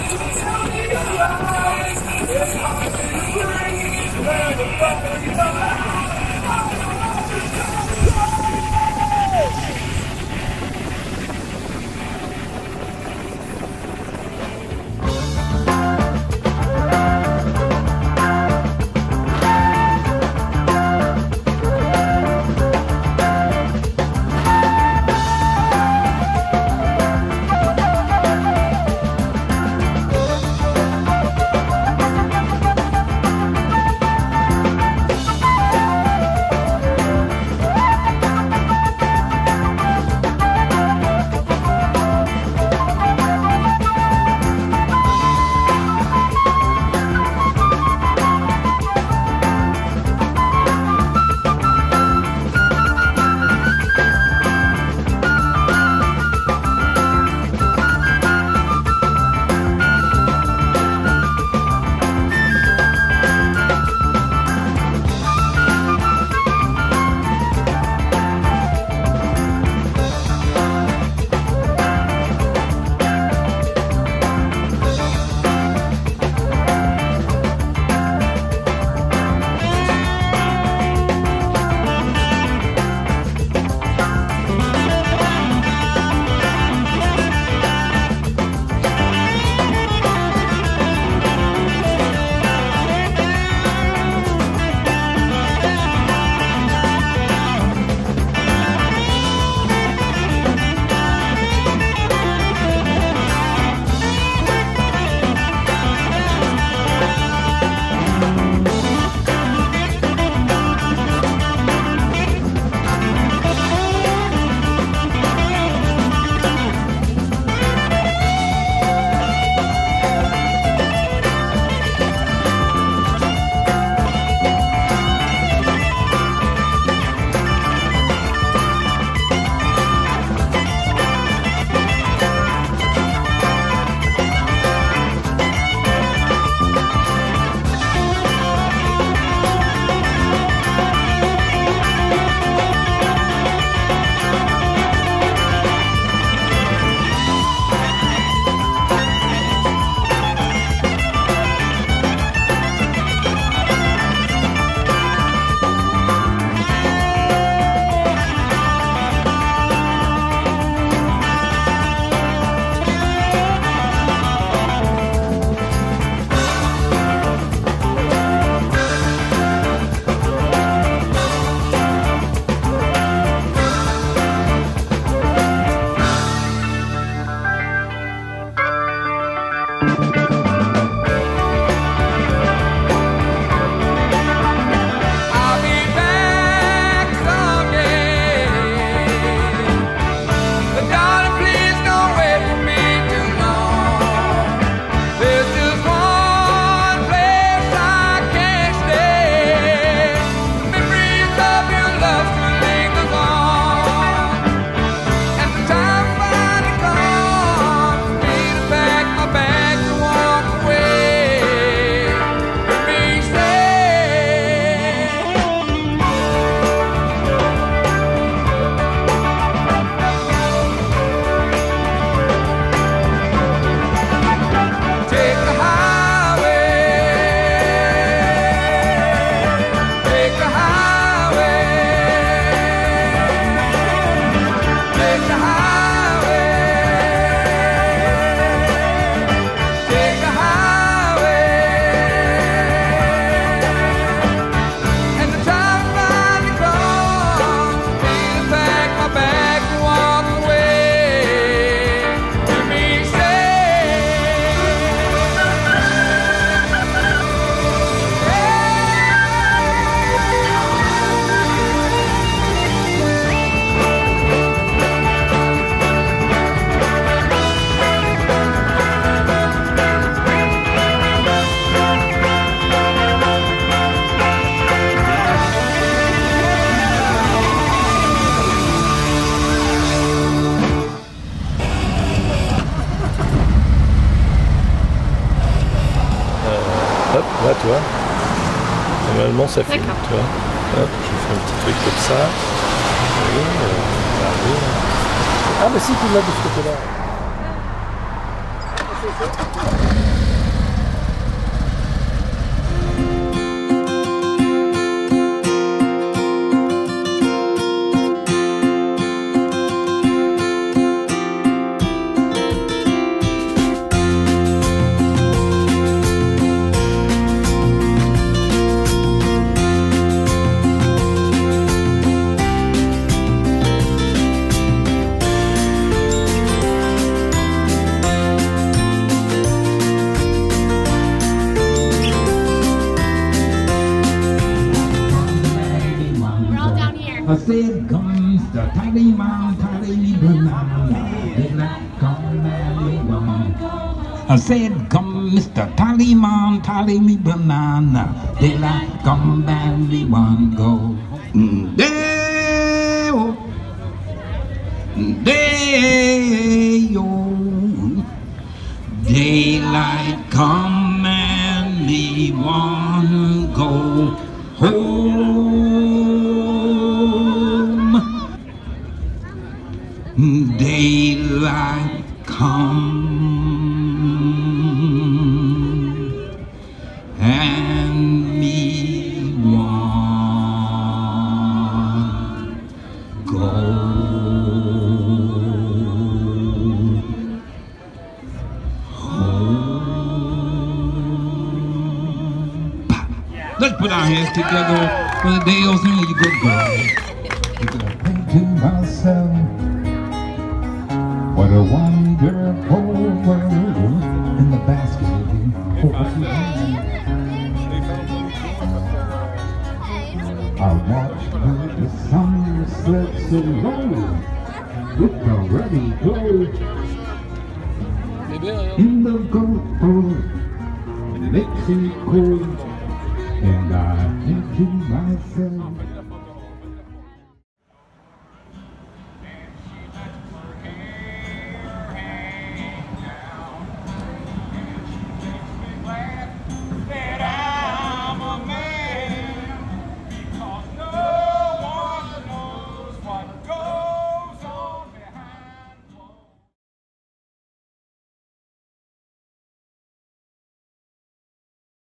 Là, tu vois, normalement ça filme, tu vois. Hop, je fais un petit truc comme ça. Oui, regardez. Ah, mais si, tu l'as de ce côté-là. I said, comes the tiny man, tiny banana. Daylight come and one. I said, come Mr. Tally Man, tally me banana. Daylight come and we one go. Day-o, day-o. Daylight come and me one go home. Daylight come and me one go home. Let's put our hands together for the Dales and you good girl. You can think to myself, what a wonderful world in the basket. I watched the sun set so low with the ruddy glow in the Gulf of Mexico, and I think to myself,